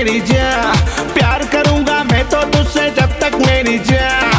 मेरी जान, प्यार करूंगा मैं तो तुझसे जब तक मेरी जान।